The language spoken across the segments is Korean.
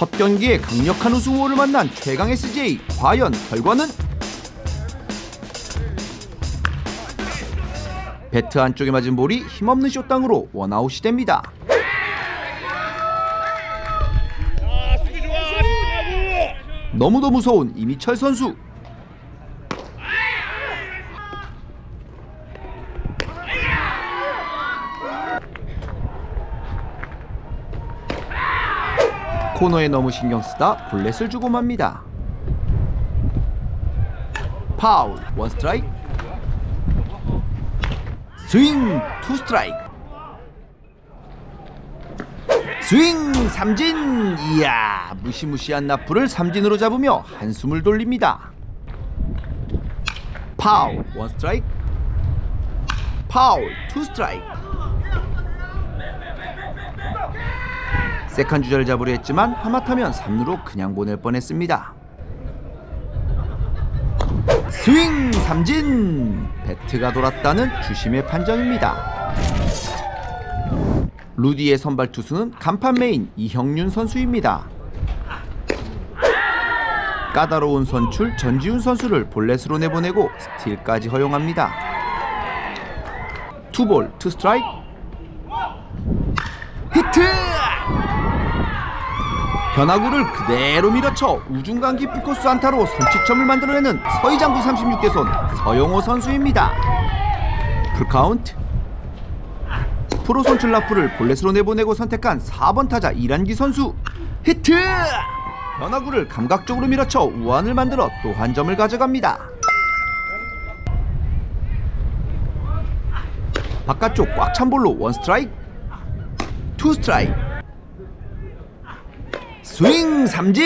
첫 경기에 강력한 우승 후보를 만난 최강 SJ. 과연 결과는? 배트 안쪽에 맞은 볼이 힘없는 숏땅으로 원아웃이 됩니다. 너무도 무서운 이미철 선수. 코너에 너무 신경쓰다 볼넷을 주고 맙니다. 파울, 원 스트라이크. 스윙, 투 스트라이크. 스윙, 삼진. 이야, 무시무시한 나풀을 삼진으로 잡으며 한숨을 돌립니다. 파울, 원 스트라이크. 파울, 투 스트라이크. 세컨 주자를 잡으려 했지만 하마터면 3루로 그냥 보낼 뻔했습니다. 스윙, 삼진. 배트가 돌았다는 주심의 판정입니다. 루디의 선발 투수는 간판 메인 이형윤 선수입니다. 까다로운 선출 전지훈 선수를 볼넷으로 내보내고 스틸까지 허용합니다. 투볼, 투 스트라이크. 히트! 변화구를 그대로 밀어쳐 우중간 깊은 코스 안타로 선취점을 만들어내는 서희장구 36개손 서영호 선수입니다. 풀카운트. 프로 선출 라프를 볼넷으로 내보내고 선택한 4번 타자 이란기 선수. 히트! 변화구를 감각적으로 밀어쳐 우완을 만들어 또 한 점을 가져갑니다. 바깥쪽 꽉 찬 볼로 원 스트라이크. 투 스트라이크. 스윙, 삼진.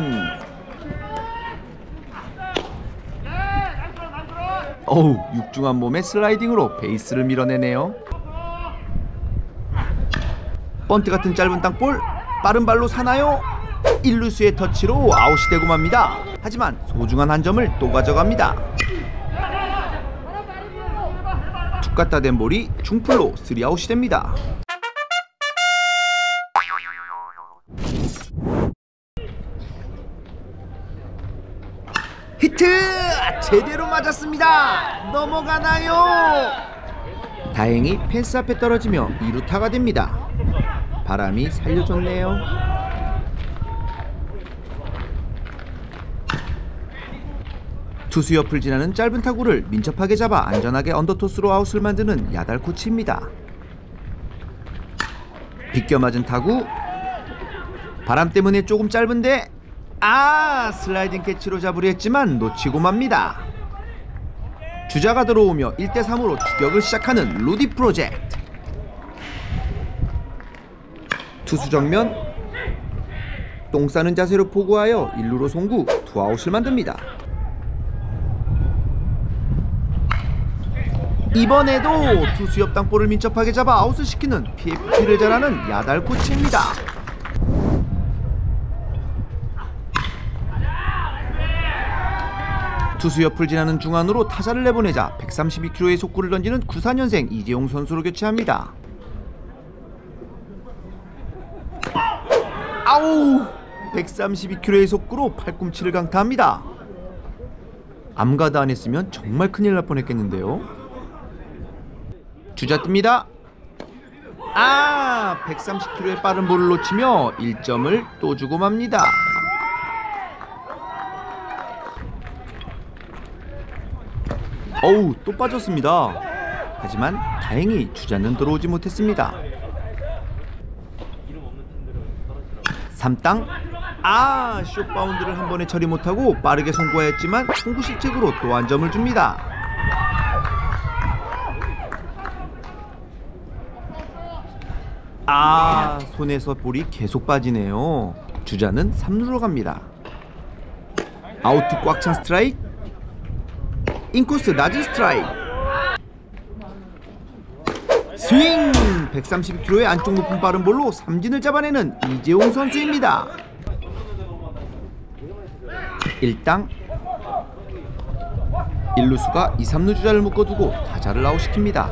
어우, 육중한 몸에 슬라이딩으로 베이스를 밀어내네요. 번트 같은 짧은 땅볼, 빠른 발로 사나요? 1루수의 터치로 아웃이 되고 맙니다. 하지만 소중한 한 점을 또 가져갑니다. 툭 갖다 댄 볼이 중풀로 3아웃이 됩니다. 히트! 제대로 맞았습니다. 넘어가나요? 다행히 펜스 앞에 떨어지며 2루타가 됩니다. 바람이 살려줬네요. 투수 옆을 지나는 짧은 타구를 민첩하게 잡아 안전하게 언더토스로 아웃을 만드는 야달 코치입니다. 비껴 맞은 타구. 바람 때문에 조금 짧은데 슬라이딩 캐치로 잡으려 했지만 놓치고 맙니다. 주자가 들어오며 1대3으로 추격을 시작하는 루디 프로젝트. 투수 정면 똥 싸는 자세로 포구하여 1루로 송구, 투아웃을 만듭니다. 이번에도 투수 옆 땅볼을 민첩하게 잡아 아웃을 시키는 PFP를 잘하는 야달 코치입니다. 투수 옆을 지나는 중안으로 타자를 내보내자 132km의 속구를 던지는 94년생 이재용 선수로 교체합니다. 아우! 132km의 속구로 팔꿈치를 강타합니다. 암가드 안 했으면 정말 큰일 날 뻔했겠는데요. 주자 뜹니다. 130km의 빠른 볼을 놓치며 1점을 또 주고 맙니다. 어우, 또 빠졌습니다. 하지만 다행히 주자는 들어오지 못했습니다. 3땅. 숏바운드를 한 번에 처리 못하고 빠르게 송구하였지만 송구 실책으로 또 한 점을 줍니다. 손에서 볼이 계속 빠지네요. 주자는 3루로 갑니다. 아웃 꽉 찬 스트라이크. 인코스 낮은 스트라이크. 스윙! 132km의 안쪽 높은 빠른 볼로 삼진을 잡아내는 이재용 선수입니다. 1땅. 1루수가 2, 3루 주자를 묶어두고 타자를 아웃시킵니다.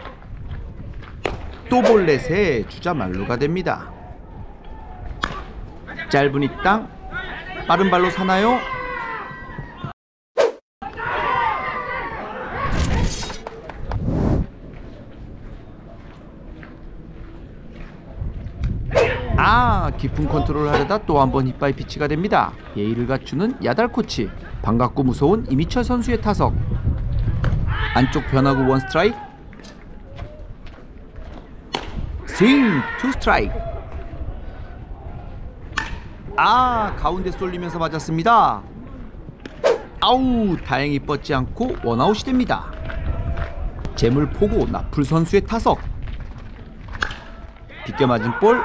또 볼넷에 주자 만루가 됩니다. 짧은 이 땅 빠른 발로 사나요? 깊은 컨트롤을 하려다 또 한 번 힙바이 피치가 됩니다. 예의를 갖추는 야달 코치. 반갑고 무서운 이미철 선수의 타석. 안쪽 변화구 원 스트라이크. 스윙 투 스트라이크. 가운데 쏠리면서 맞았습니다. 아우, 다행히 뻗지 않고 원아웃이 됩니다. 재물 포고 나풀 선수의 타석. 비껴 맞은 볼.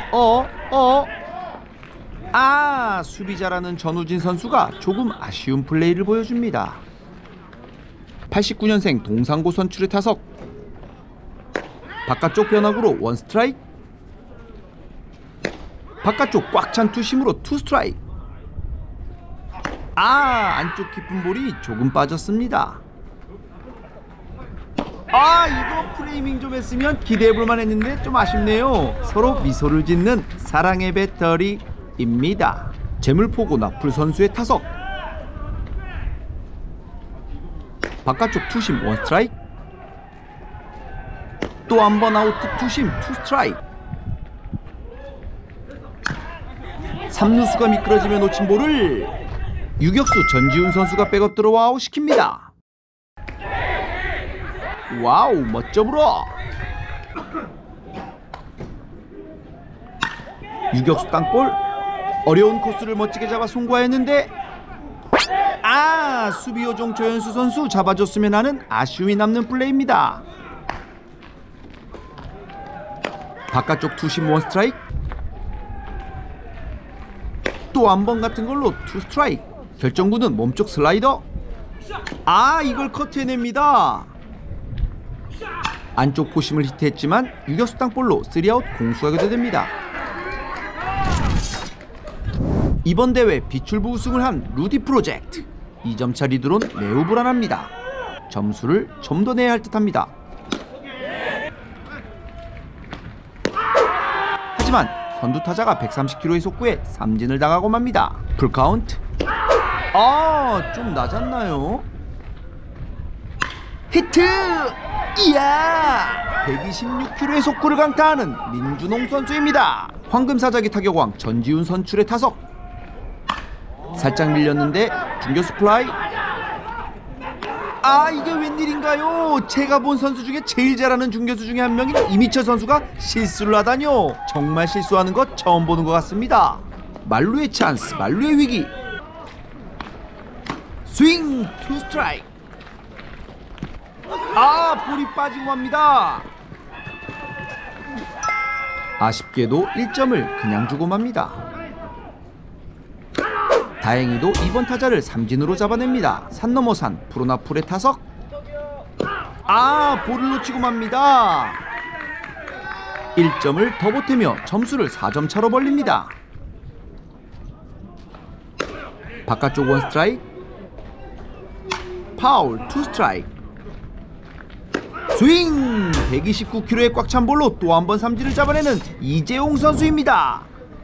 수비 잘하는 전우진 선수가 조금 아쉬운 플레이를 보여줍니다. 89년생 동상고 선출의 타석. 바깥쪽 변화구로 원 스트라이크. 바깥쪽 꽉 찬 투심으로 투 스트라이크. 안쪽 깊은 볼이 조금 빠졌습니다. 이거 프레이밍 좀 했으면 기대해볼만 했는데 좀 아쉽네요. 서로 미소를 짓는 사랑의 배터리입니다. 재물포고 나풀 선수의 타석. 바깥쪽 투심 원 스트라이크. 또 한 번 아웃 투심 투 스트라이크. 3루수가 미끄러지며 놓친 볼을 유격수 전지훈 선수가 백업 들어와 아웃시킵니다. 와우, 멋져 불어. 유격수 땅볼. 어려운 코스를 멋지게 잡아 송구하였는데 수비 요정 조현수 선수 잡아줬으면 하는 아쉬움이 남는 플레이입니다. 바깥쪽 투심 원 스트라이크. 또 한 번 같은 걸로 투 스트라이크. 결정구는 몸쪽 슬라이더. 이걸 커트해냅니다. 안쪽 포심을 히트했지만 유격수 땅볼로 3아웃 공수하게 됩니다. 이번 대회 비출부 우승을 한 루디 프로젝트. 2점차 리드론 매우 불안합니다. 점수를 좀 더 내야 할 듯합니다. 하지만 선두 타자가 130km의 속구에 삼진을 당하고 맙니다. 풀카운트. 좀 낮았나요? 히트! 이야! 126km의 속구를 강타하는 민준홍 선수입니다. 황금사자기 타격왕 전지훈 선출의 타석. 살짝 밀렸는데 중교수 플라이. 이게 웬일인가요? 제가 본 선수 중에 제일 잘하는 중교수 중에 한 명인 이미철 선수가 실수를 하다뇨. 정말 실수하는 것 처음 보는 것 같습니다. 만루의 찬스, 만루의 위기. 스윙 투 스트라이크. 볼이 빠지고 맙니다. 아쉽게도 1점을 그냥 주고 맙니다. 다행히도 이번 타자를 삼진으로 잡아냅니다. 산 넘어 산 프로나풀의 타석. 볼을 놓치고 맙니다. 1점을 더 보태며 점수를 4점 차로 벌립니다. 바깥쪽 원 스트라이크. 파울 투 스트라이크. 스윙! 129km의 꽉 찬 볼로 또 한 번 삼진을 잡아내는 이재용 선수입니다.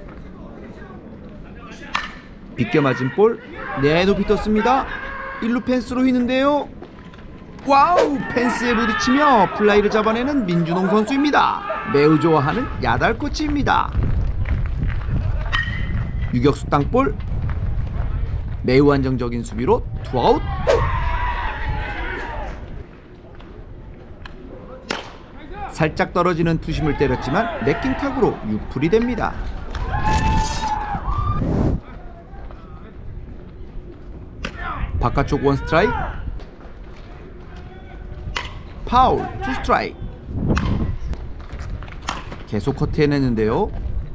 비껴 맞은 볼 높이 떴습니다. 1루 펜스로 휘는데요. 와우! 펜스에 부딪히며 플라이를 잡아내는 민준홍 선수입니다. 매우 좋아하는 야달 코치입니다. 유격수 땅볼. 매우 안정적인 수비로 투아웃. 살짝 떨어지는 투심을 때렸지만 맥긴 타구로 유풀이 됩니다. 바깥쪽 원 스트라이크. 파울 투 스트라이크. 계속 커트해내는데요.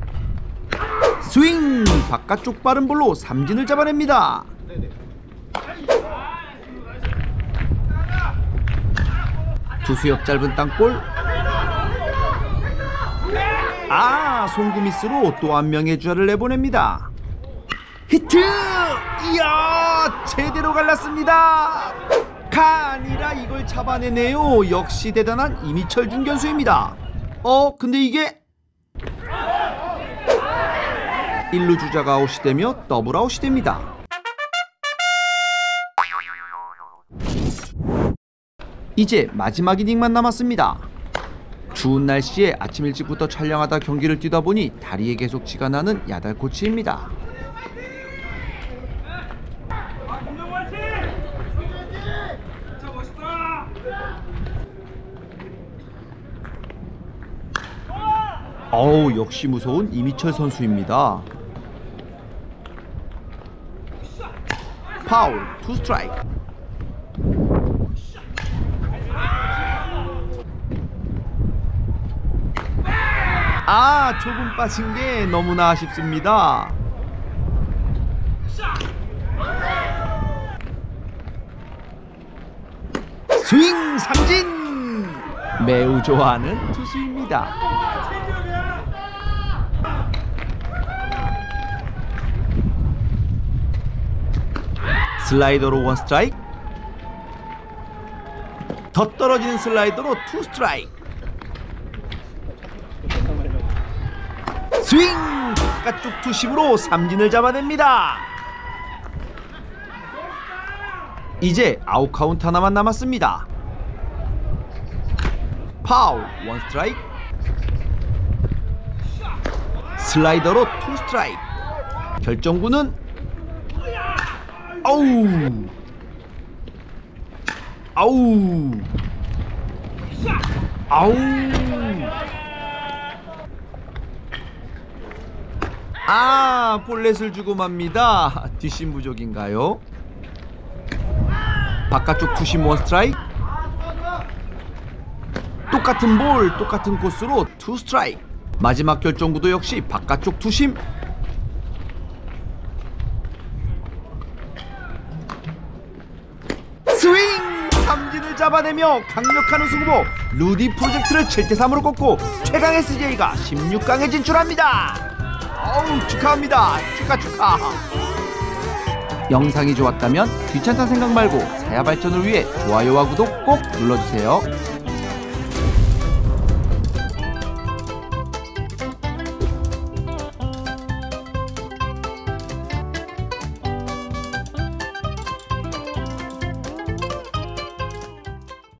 스윙! 바깥쪽 빠른 볼로 삼진을 잡아냅니다. 투수 옆 짧은 땅볼. 송구 미스로 또 한 명의 주자를 내보냅니다. 히트! 이야! 제대로 갈랐습니다. 가 아니라 이걸 잡아내네요. 역시 대단한 이미철 중견수입니다. 근데 이게 1루 주자가 아웃이 되며 더블 아웃이 됩니다. 이제 마지막 이닝만 남았습니다. 추운 날씨에 아침 일찍부터 촬영하다 경기를 뛰다 보니 다리에 계속 쥐가 나는 야달 코치입니다. 어우, 역시 무서운 이미철 선수입니다. 파울, 투 스트라이크. 아, 조금 빠진 게 너무나 아쉽습니다. 스윙 삼진! 매우 좋아하는 투수입니다. 슬라이더로 원 스트라이크. 더 떨어지는 슬라이더로 투 스트라이크. 스윙! 바깥쪽 투심으로 삼진을 잡아냅니다. 이제 아웃 카운트 하나만 남았습니다. 파울, 원 스트라이크. 슬라이더로 투 스트라이크. 결정구는 아우! 아우! 아우! 아, 볼넷을 주고 맙니다. 뒷심 부족인가요? 바깥쪽 투심 원 스트라이크. 똑같은 볼, 똑같은 코스로 투 스트라이크. 마지막 결정구도 역시 바깥쪽 투심. 스윙! 삼진을 잡아내며 강력한 우승 후보 루디 프로젝트를 7대3으로 꺾고 최강 SJ가 16강에 진출합니다. 어우, 축하합니다. 축하. 영상이 좋았다면 귀찮다 생각 말고 사야 발전을 위해 좋아요와 구독 꼭 눌러주세요.